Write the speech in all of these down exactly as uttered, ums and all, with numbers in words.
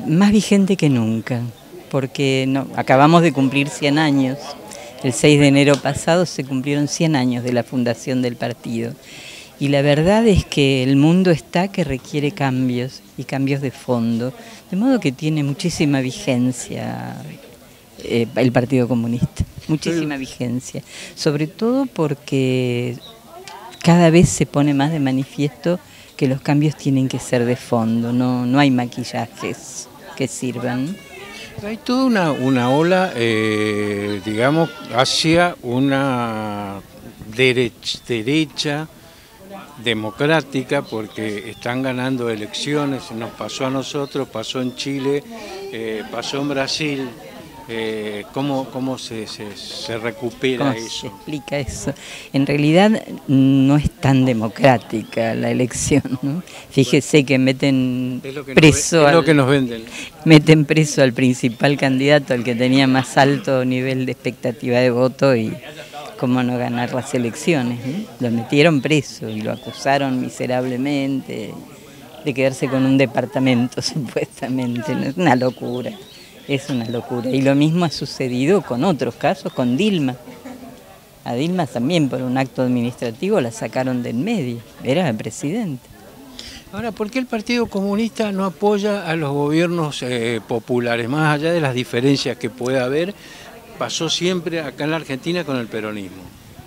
Más vigente que nunca, porque no, acabamos de cumplir cien años. El seis de enero pasado se cumplieron cien años de la fundación del partido. Y la verdad es que el mundo está que requiere cambios, y cambios de fondo. De modo que tiene muchísima vigencia eh, el Partido Comunista, muchísima vigencia. Sobre todo porque cada vez se pone más de manifiesto que los cambios tienen que ser de fondo, no, no hay maquillajes que sirvan. Hay toda una, una ola, eh, digamos, hacia una derecha, derecha democrática, porque están ganando elecciones, nos pasó a nosotros, pasó en Chile, eh, pasó en Brasil. Eh, ¿Cómo, cómo se, se, se recupera ¿Cómo eso? se explica eso? En realidad no es tan democrática la elección, ¿no? Fíjese que meten es lo que preso nos, es al, lo que nos venden. Meten preso al principal candidato, al que tenía más alto nivel de expectativa de voto, y cómo no ganar las elecciones, ¿no? Lo metieron preso y lo acusaron miserablemente de quedarse con un departamento supuestamente, ¿no? Es una locura. Es una locura. Y lo mismo ha sucedido con otros casos, con Dilma. A Dilma también por un acto administrativo la sacaron de en medio. Era la presidenta. Ahora, ¿por qué el Partido Comunista no apoya a los gobiernos eh, populares? Más allá de las diferencias que pueda haber, pasó siempre acá en la Argentina con el peronismo.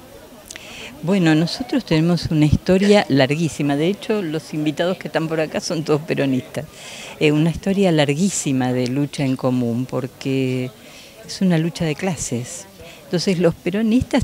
Bueno, nosotros tenemos una historia larguísima. De hecho, los invitados que están por acá son todos peronistas. Eh, una historia larguísima de lucha en común, porque es una lucha de clases. Entonces los peronistas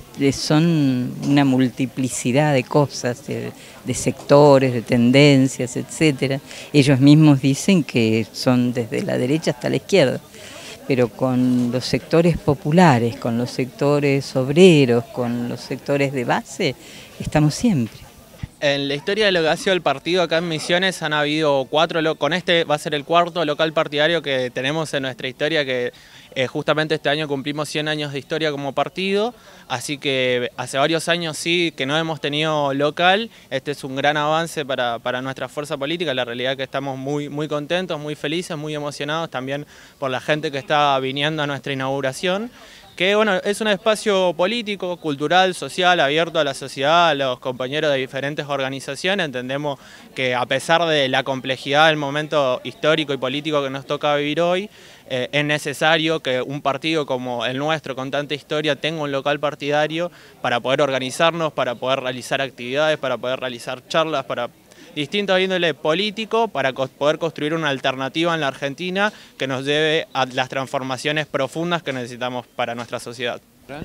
son una multiplicidad de cosas, de, de sectores, de tendencias, etcétera. Ellos mismos dicen que son desde la derecha hasta la izquierda. Pero con los sectores populares, con los sectores obreros, con los sectores de base, estamos siempre. En la historia de lo que ha sido el partido acá en Misiones han habido cuatro, con este va a ser el cuarto local partidario que tenemos en nuestra historia, que eh, justamente este año cumplimos cien años de historia como partido, así que hace varios años sí que no hemos tenido local. Este es un gran avance para, para nuestra fuerza política. La realidad es que estamos muy, muy contentos, muy felices, muy emocionados también por la gente que está viniendo a nuestra inauguración, que bueno, es un espacio político, cultural, social, abierto a la sociedad, a los compañeros de diferentes organizaciones. Entendemos que a pesar de la complejidad del momento histórico y político que nos toca vivir hoy, eh, es necesario que un partido como el nuestro, con tanta historia, tenga un local partidario para poder organizarnos, para poder realizar actividades, para poder realizar charlas, para distintos índole político, para poder construir una alternativa en la Argentina que nos lleve a las transformaciones profundas que necesitamos para nuestra sociedad.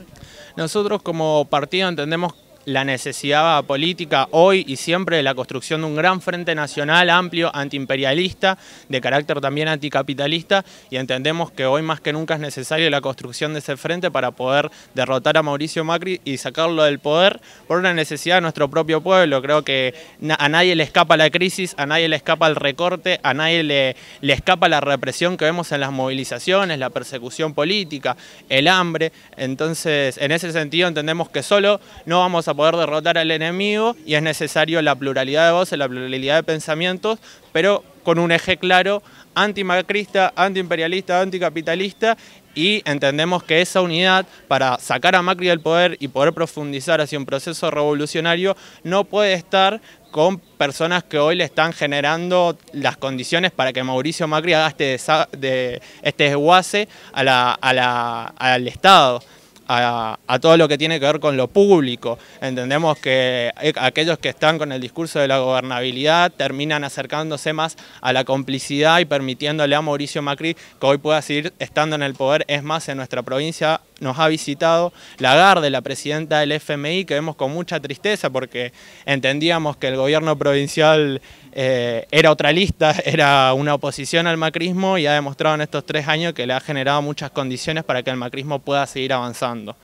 Nosotros como partido entendemos la necesidad política hoy y siempre de la construcción de un gran frente nacional amplio, antiimperialista, de carácter también anticapitalista, y entendemos que hoy más que nunca es necesaria la construcción de ese frente para poder derrotar a Mauricio Macri y sacarlo del poder por una necesidad de nuestro propio pueblo. Creo que a nadie le escapa la crisis, a nadie le escapa el recorte, a nadie le, le escapa la represión que vemos en las movilizaciones, la persecución política, el hambre. Entonces, en ese sentido entendemos que solo no vamos a poder derrotar al enemigo y es necesario la pluralidad de voces, la pluralidad de pensamientos, pero con un eje claro, antimacrista, antiimperialista, anticapitalista, y entendemos que esa unidad para sacar a Macri del poder y poder profundizar hacia un proceso revolucionario no puede estar con personas que hoy le están generando las condiciones para que Mauricio Macri haga este, de, este desguace a la, a la, al Estado. A, a todo lo que tiene que ver con lo público. Entendemos que aquellos que están con el discurso de la gobernabilidad terminan acercándose más a la complicidad y permitiéndole a Mauricio Macri que hoy pueda seguir estando en el poder. Es más, en nuestra provincia nos ha visitado Lagarde, la presidenta del F M I, que vemos con mucha tristeza porque entendíamos que el gobierno provincial eh, era otra lista, era una oposición al macrismo, y ha demostrado en estos tres años que le ha generado muchas condiciones para que el macrismo pueda seguir avanzando.